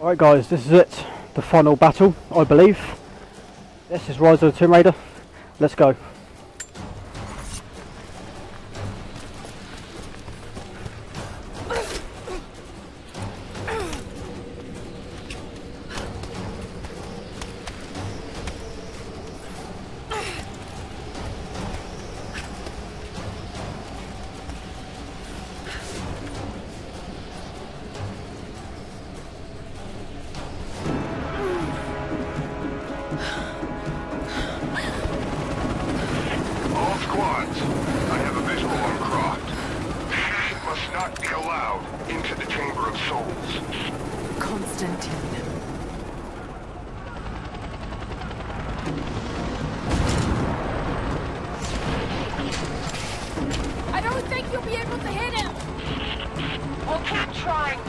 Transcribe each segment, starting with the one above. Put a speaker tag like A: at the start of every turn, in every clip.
A: Right guys, this is it. The final battle, I believe. This is Rise of the Tomb Raider. Let's go.
B: I don't think you'll be able to hit him! We'll keep trying.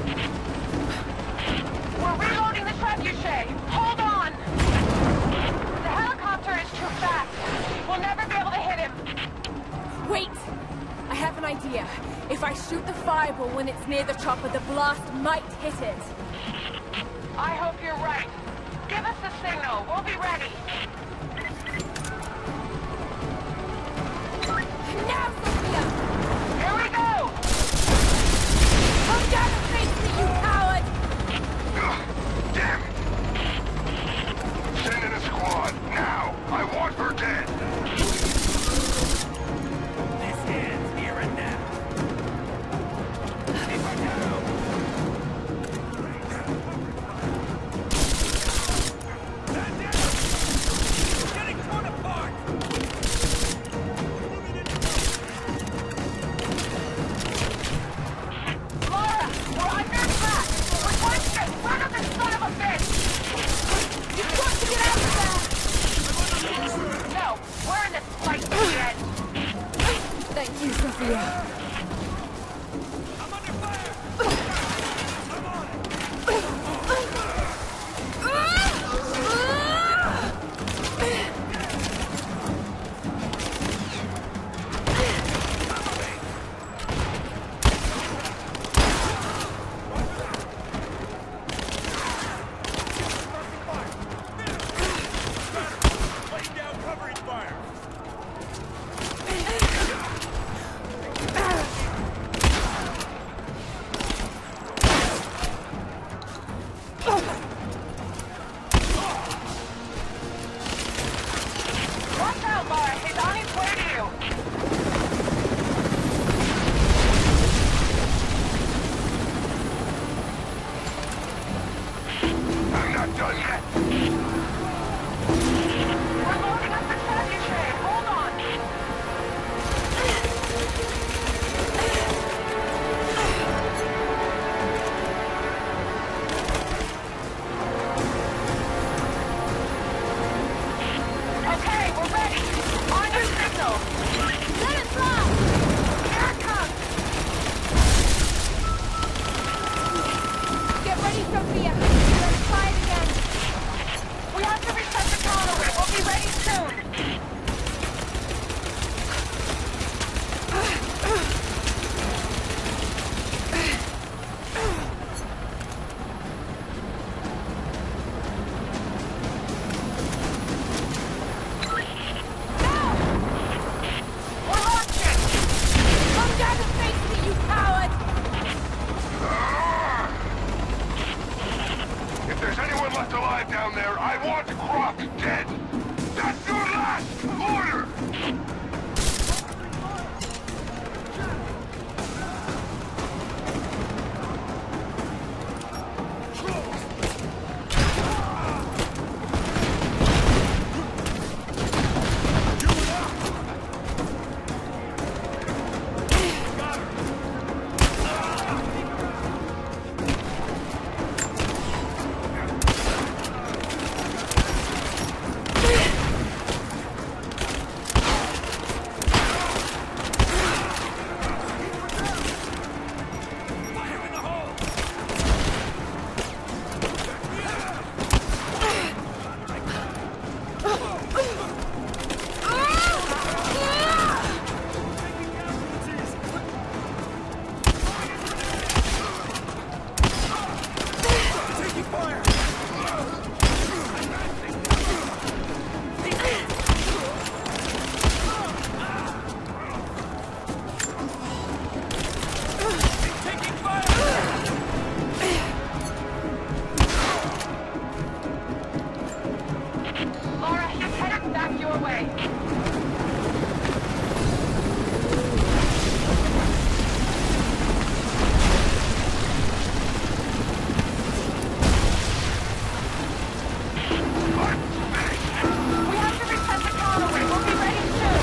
B: We're reloading the trebuchet. Hold on! The helicopter is too fast. We'll never be able to hit him. Wait! I have an idea. If I shoot the fireball when it's near the chopper, the blast might hit it. I hope you're right. Give us the signal. We'll be ready. Now, Sophia! Here we go! Come down and face me, you coward!
C: Damn it! Send in a squad, now! I want her dead!
D: This ends here and now. Keep her down! Getting torn apart!
B: Thank you, Sophia.
D: I'm under fire! I'm on it! Laying down covering fire!
B: Watch out, Laura. He's on his way to you.
C: I'm not done yet!
B: We're loading up the trebuchet. Hold on. Okay, we're ready. On your signal. your way. We have to reset the counterweight. We'll be ready soon.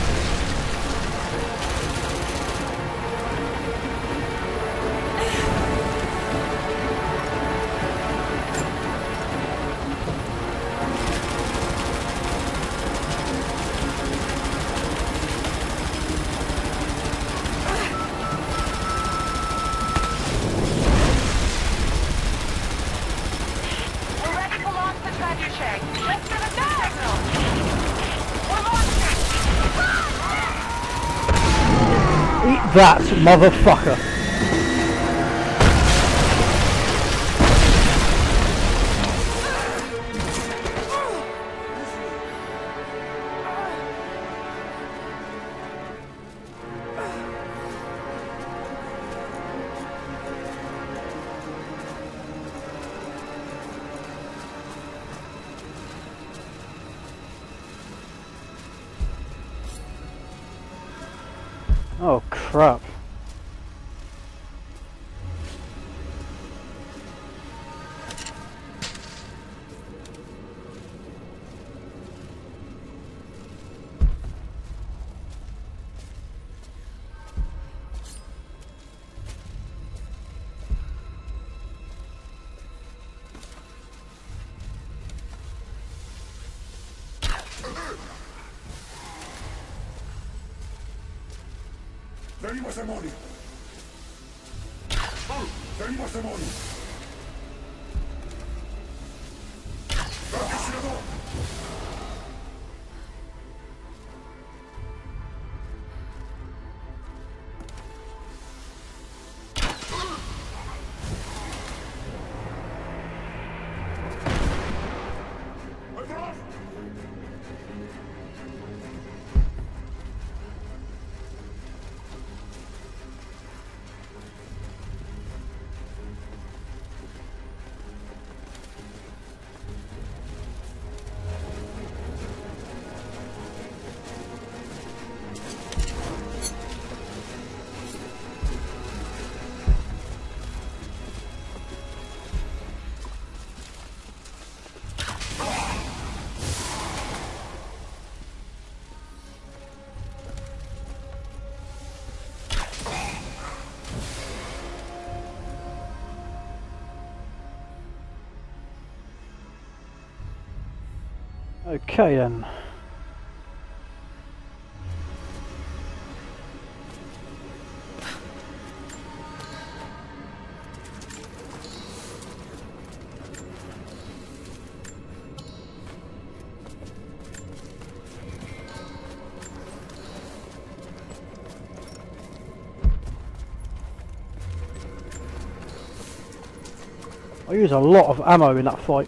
B: We're ready to launch the trebuchet. Let's give a signal. We're launching.
A: Eat that, motherfucker! Oh crap.
C: Venimos demonio. Venimos demonio. ¡Franquiciador! ¡Atrás!
A: Okay then. I use a lot of ammo in that fight.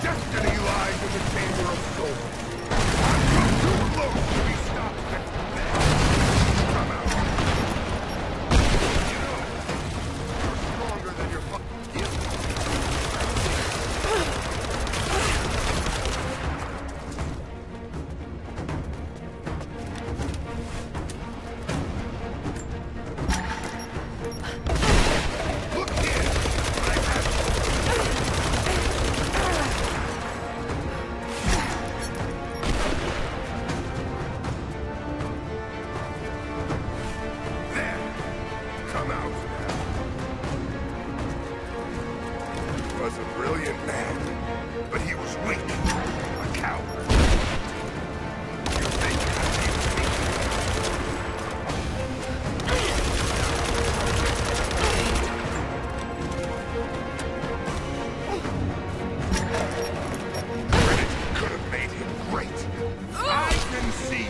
C: destiny lies in the Chamber of Souls. I've come too close to be stopped next to them. Come out. You know, you're stronger than your fucking guilt. Look here! I have There! Come out now. He was a brilliant man, but he was weak. A coward. You think he was weak? Trinity could have made him great. I can see.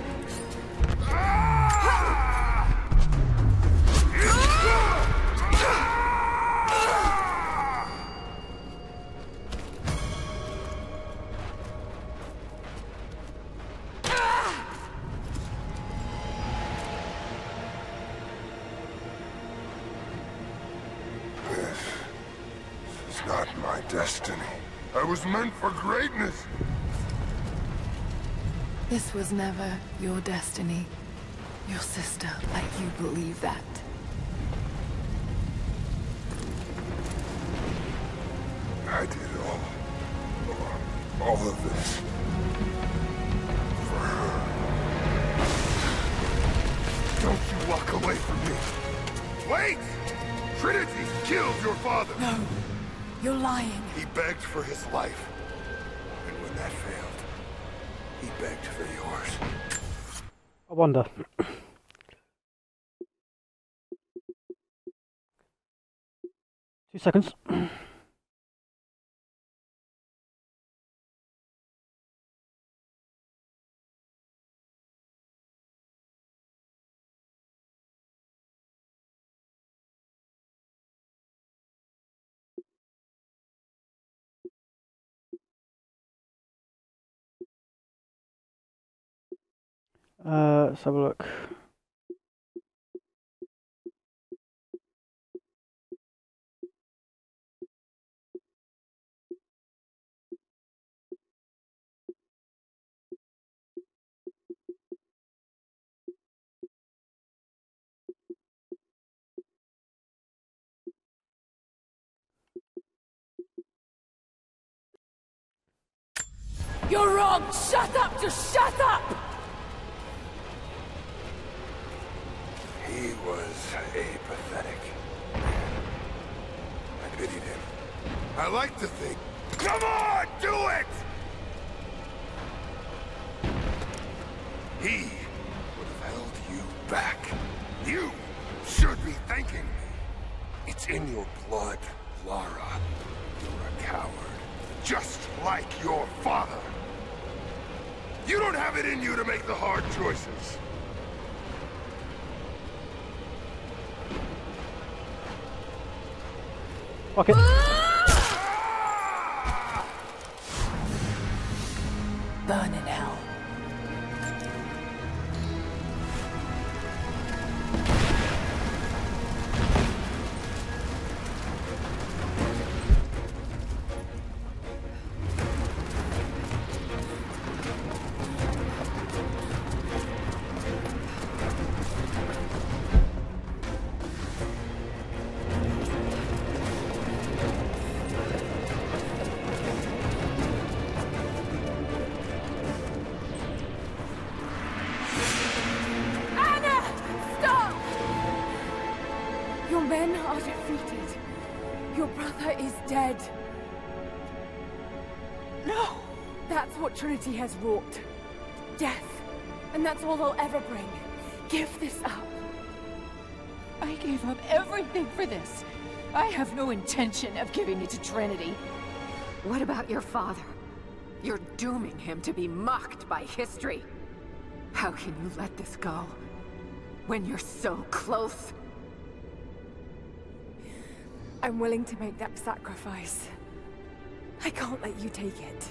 C: This is not my destiny. I was meant for greatness.
E: This was never your destiny. Your sister let you believe that.
C: I did all of this for her. Don't you walk away from me. Wait! Trinity killed your father.
E: No, you're lying.
C: He begged for his life. And when that failed, he begged for yours.
A: I wonder. 2 seconds. Let's have a look.
E: You're wrong! Shut up! Just shut up!
C: He was a pathetic man. I pitied him. I like to think. Come on, do it! He would have held you back. You should be thanking me. It's in your blood, Lara. You're a coward, just like your father. You don't have it in you to make the hard choices.
A: Fuck it.
E: Burn in hell.
B: Your men are defeated. Your brother is dead. No! That's what Trinity has wrought. Death. And that's all they'll ever bring. Give this up.
F: I gave up everything for this. I have no intention of giving it to Trinity.
G: What about your father? You're dooming him to be mocked by history. How can you let this go? When you're so close?
B: I'm willing to make that sacrifice.
E: I can't let you take it.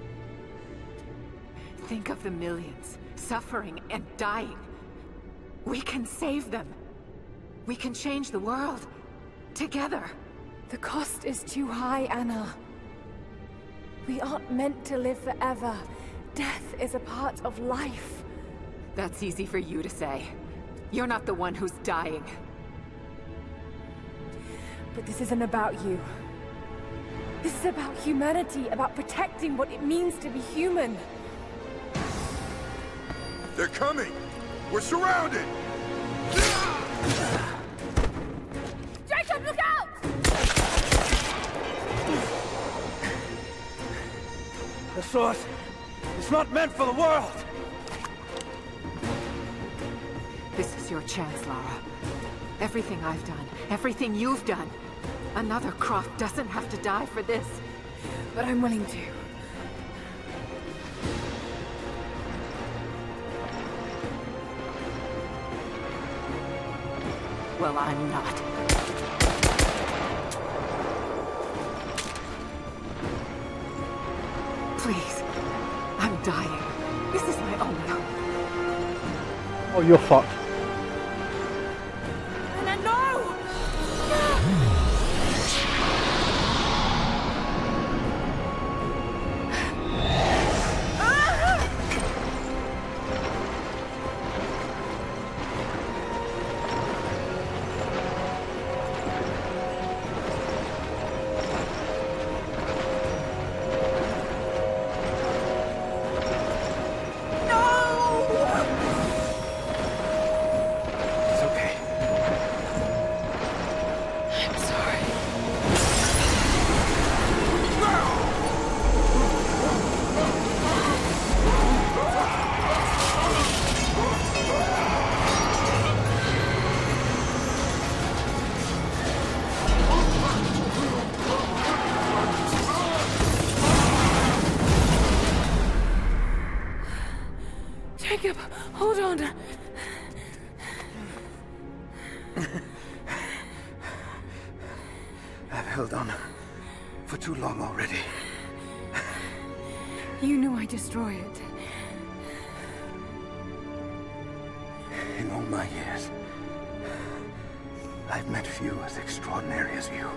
G: Think of the millions suffering and dying. We can save them. We can change the world. Together.
E: The cost is too high, Anna. We aren't meant to live forever. Death is a part of life.
G: That's easy for you to say. You're not the one who's dying.
E: But this isn't about you. This is about humanity, about protecting what it means to be human.
C: They're coming! We're surrounded!
E: Jacob, look out!
D: The source is not meant for the world!
G: This is your chance, Lara. Everything I've done, everything you've done. Another Croft doesn't have to die for this.
E: But I'm willing to.
G: Well, I'm not. Please. I'm dying. This is my only hope.
A: Oh, you're fucked.
E: Anna, no!
D: It's okay.
E: I'm sorry. Jacob, hold on.
D: I've held on for too long already.
E: You knew I'd destroy it.
D: In all my years, I've met few as extraordinary as you.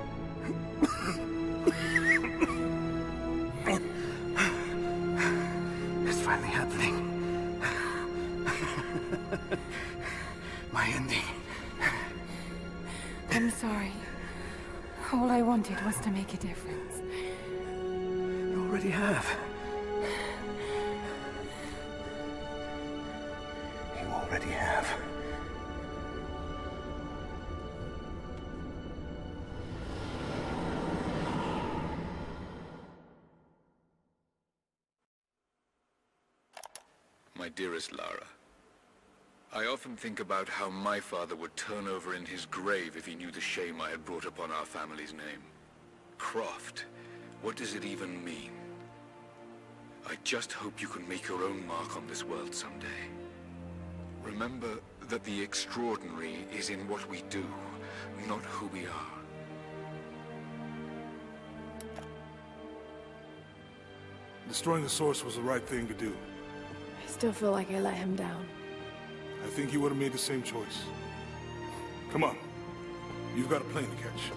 D: It's finally happening. My ending.
E: I'm sorry. All I wanted was to make a difference.
D: You already have. You already have.
H: My dearest Lara, I often think about how my father would turn over in his grave if he knew the shame I had brought upon our family's name. Croft, what does it even mean? I just hope you can make your own mark on this world someday. Remember that the extraordinary is in what we do, not who we are.
I: Destroying the source was the right thing to do.
E: I still feel like I let him down.
I: I think you would have made the same choice. Come on. You've got a plane to catch.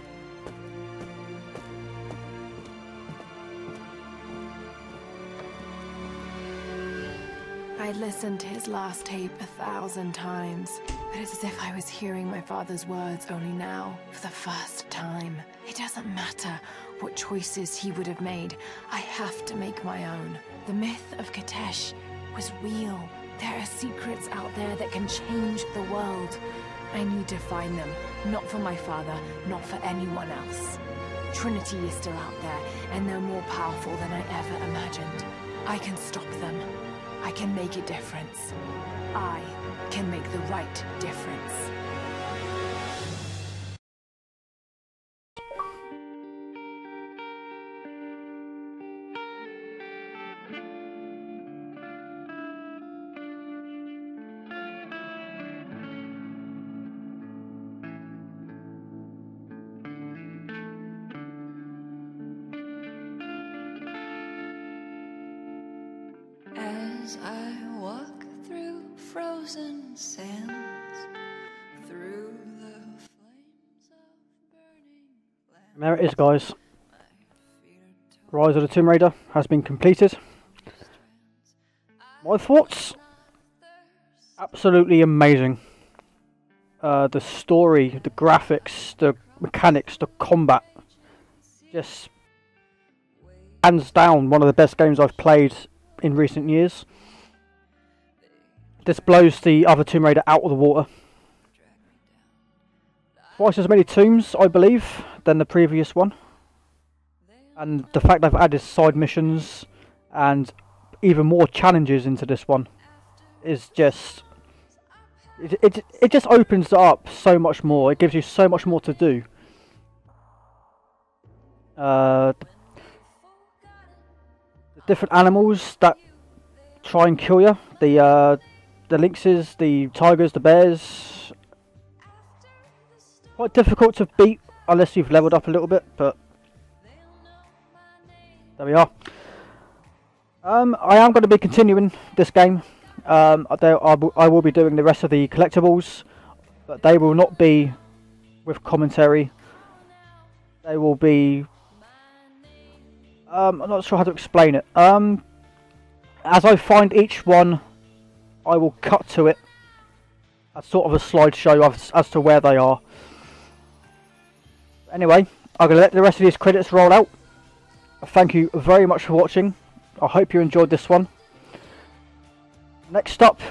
E: I'd listened to his last tape 1,000 times, but it's as if I was hearing my father's words only now, for the first time. It doesn't matter what choices he would have made. I have to make my own. The myth of Kitezh was real. There are secrets out there that can change the world. I need to find them, not for my father, not for anyone else. Trinity is still out there, and they're more powerful than I ever imagined. I can stop them. I can make a difference. I can make the right difference.
J: as I walk through frozen sands, through the flames of burning lands.
A: And there it is, guys. Rise of the Tomb Raider has been completed. My thoughts? Absolutely amazing. The story, the graphics, the mechanics, the combat. Just hands down one of the best games I've played in recent years. This blows the other Tomb Raider out of the water. Twice as many tombs, I believe, than the previous one. And the fact they've added side missions and even more challenges into this one is just... It just opens it up so much more. It gives you so much more to do. The different animals that try and kill you. The lynxes, the tigers, the bears. Quite difficult to beat unless you've leveled up a little bit, but there we are. I am going to be continuing this game. I will be doing the rest of the collectibles, but they will not be with commentary. They will be... I'm not sure how to explain it. As I find each one, I will cut to it as sort of a slideshow as to where they are. Anyway, I'm going to let the rest of these credits roll out. Thank you very much for watching. I hope you enjoyed this one. Next up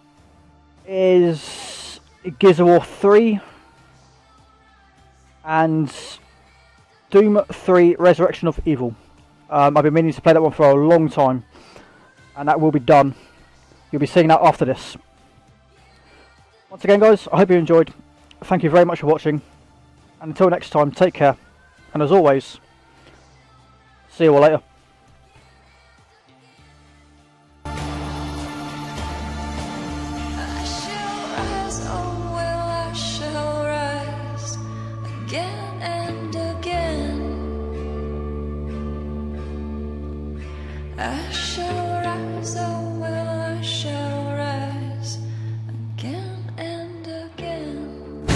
A: is Gears of War 3 and Doom 3 Resurrection of Evil. I've been meaning to play that one for a long time, and that will be done. You'll be seeing that after this. Once again, guys, I hope you enjoyed. Thank you very much for watching, and until next time, take care, and as always, see you all later.
J: I shall rise, oh will I shall rise again and again.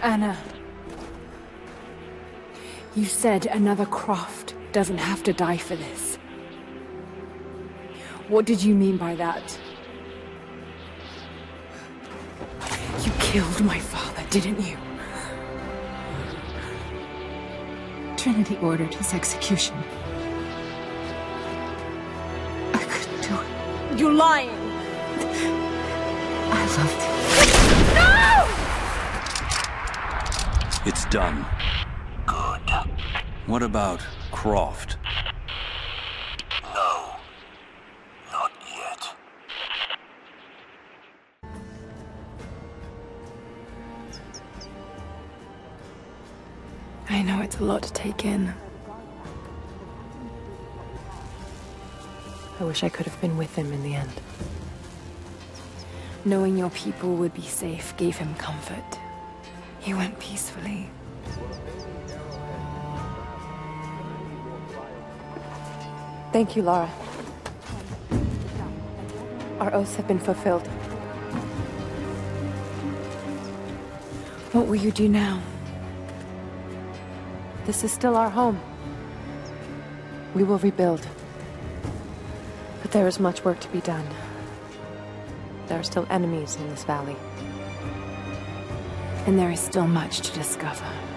E: Anna, you said another Croft doesn't have to die for this. What did you mean by that? You killed my father, didn't you?
F: Trinity ordered his execution. I couldn't do it.
E: You're lying!
F: I loved him.
E: No!
K: It's done. Good. What about Croft?
L: No. Not yet.
E: I know it's a lot to take in. I wish I could have been with him in the end. Knowing your people would be safe gave him comfort. He went peacefully.
M: Thank you, Lara. Our oaths have been fulfilled.
E: What will you do now?
M: This is still our home. We will rebuild. But there is much work to be done. There are still enemies in this valley.
E: And there is still much to discover.